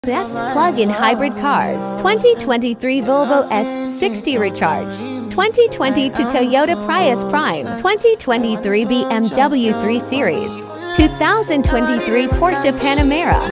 Best plug-in hybrid cars. 2023 Volvo S60 Recharge. 2022 Toyota Prius Prime. 2023 BMW 3 Series. 2023 Porsche Panamera.